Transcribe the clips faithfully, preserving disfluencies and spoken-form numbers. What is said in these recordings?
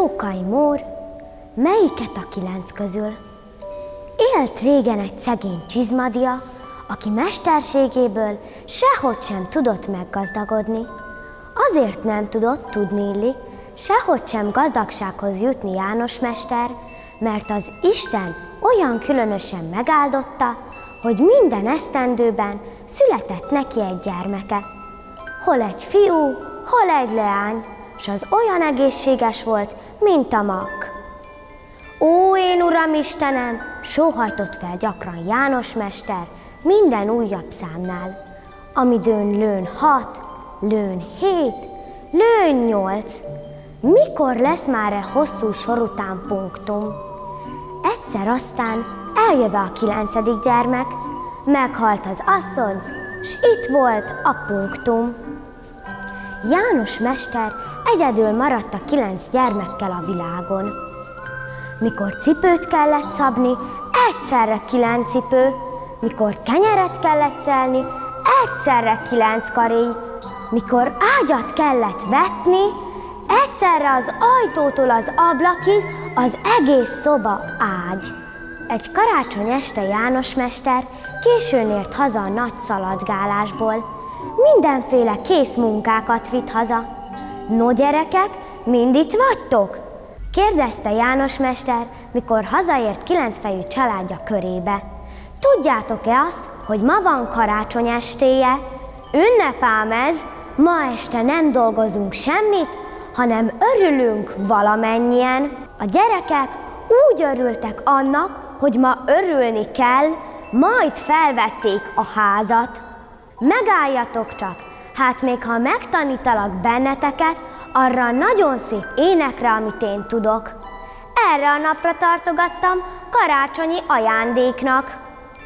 Jókai Mór, melyiket a kilenc közül? Élt régen egy szegény csizmadia, aki mesterségéből sehogy sem tudott meggazdagodni. Azért nem tudott, tudniillik, sehogy sem gazdagsághoz jutni János mester, mert az Isten olyan különösen megáldotta, hogy minden esztendőben született neki egy gyermeke. Hol egy fiú, hol egy leány, s az olyan egészséges volt, mint a makk. Ó, én Uram Istenem, sóhajtott fel gyakran János mester minden újabb számnál. Amidőn lőn hat, lőn hét, lőn nyolc. Mikor lesz már e hosszú sor után punktum? Egyszer aztán eljöve a kilencedik gyermek, meghalt az asszony, s itt volt a punktum. János mester egyedül maradt a kilenc gyermekkel a világon. Mikor cipőt kellett szabni, egyszerre kilenc cipő, mikor kenyeret kellett szelni, egyszerre kilenc karéj, mikor ágyat kellett vetni, egyszerre az ajtótól az ablakig az egész szoba ágy. Egy karácsony este János mester későn ért haza a nagy szaladgálásból. Mindenféle kész munkákat vitt haza. No gyerekek, mind itt vagytok? Kérdezte János mester, mikor hazaért kilencfejű családja körébe. Tudjátok-e azt, hogy ma van karácsony estéje? Ünnep ám ez, ma este nem dolgozunk semmit, hanem örülünk valamennyien. A gyerekek úgy örültek annak, hogy ma örülni kell, majd felvették a házat. Megálljatok csak, hát még ha megtanítalak benneteket arra nagyon szép énekre, amit én tudok. Erre a napra tartogattam karácsonyi ajándéknak.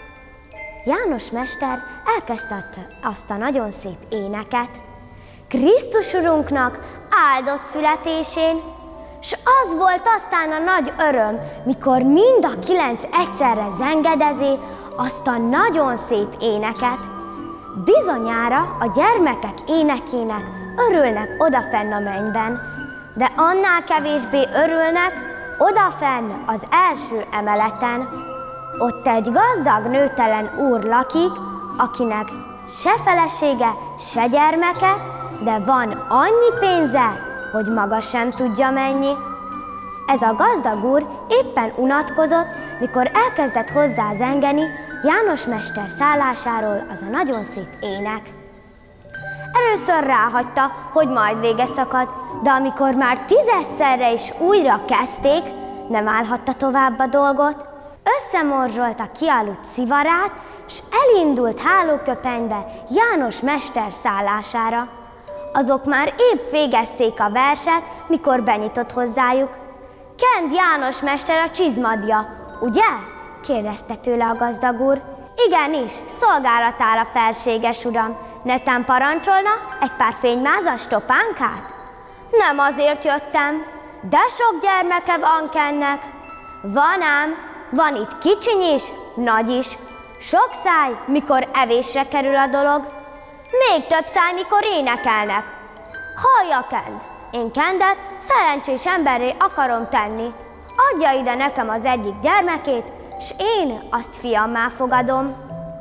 János mester elkezdte azt a nagyon szép éneket. Krisztus Urunknak áldott születésén, s az volt aztán a nagy öröm, mikor mind a kilenc egyszerre zengedezi azt a nagyon szép éneket. Bizonyára a gyermekek énekének örülnek odafenn a mennyben, de annál kevésbé örülnek odafenn az első emeleten. Ott egy gazdag nőtelen úr lakik, akinek se felesége, se gyermeke, de van annyi pénze, hogy maga sem tudja mennyi. Ez a gazdag úr éppen unatkozott, mikor elkezdett hozzá zengeni János mester szállásáról az a nagyon szép ének. Először ráhagyta, hogy majd vége szakad, de amikor már tizedszerre is újra kezdték, nem állhatta tovább a dolgot. Összemorzsolta kialudt szivarát, s elindult hálóköpenybe János mester szállására. Azok már épp végezték a verset, mikor benyitott hozzájuk. Kend János mester a csizmadja, ugye? Kérdezte tőle a gazdag úr. Igenis, szolgálatára, felséges uram. Netán parancsolna egy pár fénymázas topánkát? Nem azért jöttem, de sok gyermeke van Kennek. Van ám, van itt kicsiny is, nagy is. Sok száj, mikor evésre kerül a dolog. Még több száj, mikor énekelnek. Hallja, Kend, én Kendet szerencsés emberré akarom tenni. Adja ide nekem az egyik gyermekét, s én azt fiammá fogadom.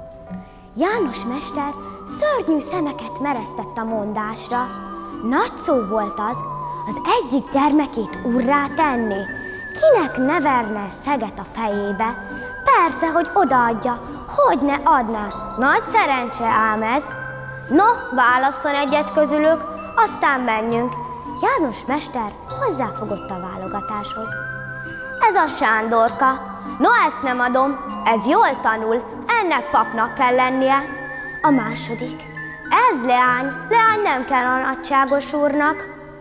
János mester szörnyű szemeket meresztett a mondásra. Nagy szó volt az, az egyik gyermekét urrá tenni. Kinek ne verne szeget a fejébe? Persze, hogy odaadja, hogy ne adná. Nagy szerencse ám ez. No, válasszon egyet közülük, aztán menjünk. János mester hozzáfogott a válogatáshoz. Ez a Sándorka. No, ezt nem adom, ez jól tanul, ennek papnak kell lennie. A második. Ez leány, leány nem kell a nagyságos úrnak.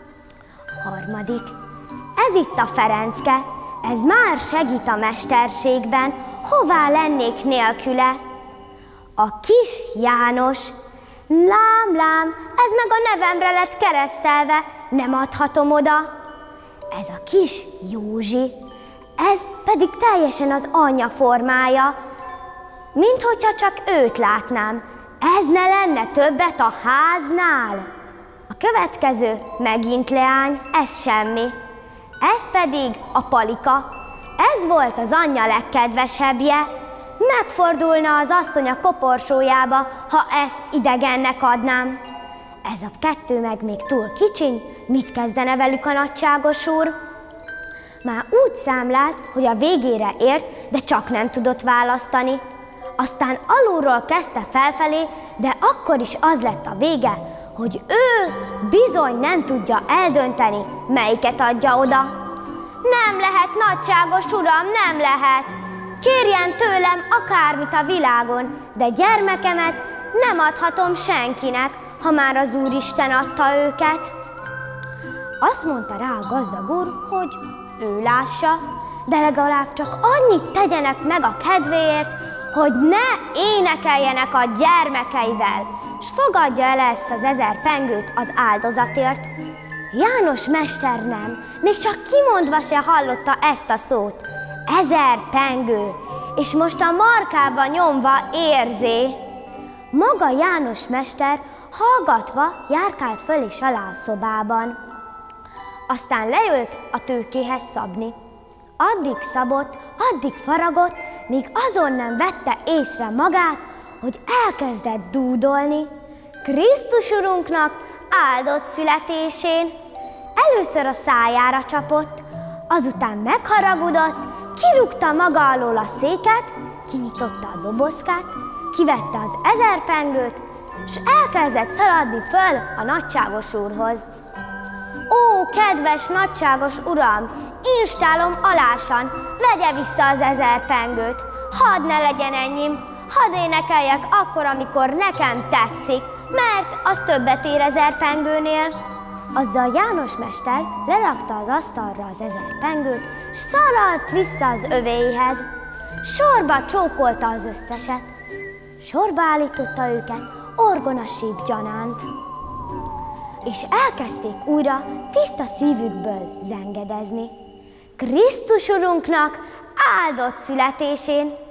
A harmadik. Ez itt a Ferencke, ez már segít a mesterségben, hová lennék nélküle. A kis János. Lám, lám, ez meg a nevemre lett keresztelve, nem adhatom oda. Ez a kis Józsi, ez pedig teljesen az anyja formája, minthogyha csak őt látnám, ez ne lenne többet a háznál. A következő megint leány, ez semmi. Ez pedig a Palika. Ez volt az anyja legkedvesebbje. Megfordulna az asszony a koporsójába, ha ezt idegennek adnám. Ez a kettő meg még túl kicsiny, mit kezdene velük a nagyságos úr? Már úgy számlált, hogy a végére ért, de csak nem tudott választani. Aztán alulról kezdte felfelé, de akkor is az lett a vége, hogy ő bizony nem tudja eldönteni, melyiket adja oda. Nem lehet, nagyságos uram, nem lehet! Kérjen tőlem akármit a világon, de gyermekemet nem adhatom senkinek, ha már az Úristen adta őket. Azt mondta rá a gazdag úr, hogy ő lássa, de legalább csak annyit tegyenek meg a kedvéért, hogy ne énekeljenek a gyermekeivel, s fogadja el ezt az ezer pengőt az áldozatért. János mester nem, még csak kimondva se hallotta ezt a szót. Ezer pengő, és most a markába nyomva érzé. Maga János mester hallgatva járkált föl és alá a szobában. Aztán leült a tőkéhez szabni. Addig szabott, addig faragott, míg azon nem vette észre magát, hogy elkezdett dúdolni Krisztus Urunknak áldott születésén. Először a szájára csapott, azután megharagudott, kirúgta maga alól a széket, kinyitotta a dobozkát, kivette az ezer pengőt, és elkezdett szaladni föl a nagyságos úrhoz. Ó, kedves nagyságos uram, instálom alásan, vegye vissza az ezer pengőt, hadd ne legyen ennyim, hadd énekeljek akkor, amikor nekem tetszik, mert az többet ér ezer pengőnél. Azzal János mester lerakta az asztalra az ezer pengőt, s szaladt vissza az övéihez. Sorba csókolta az összeset, sorba állította őket orgonasíp gyanánt, és elkezdték újra tiszta szívükből zengedezni. Krisztus Urunknak áldott születésén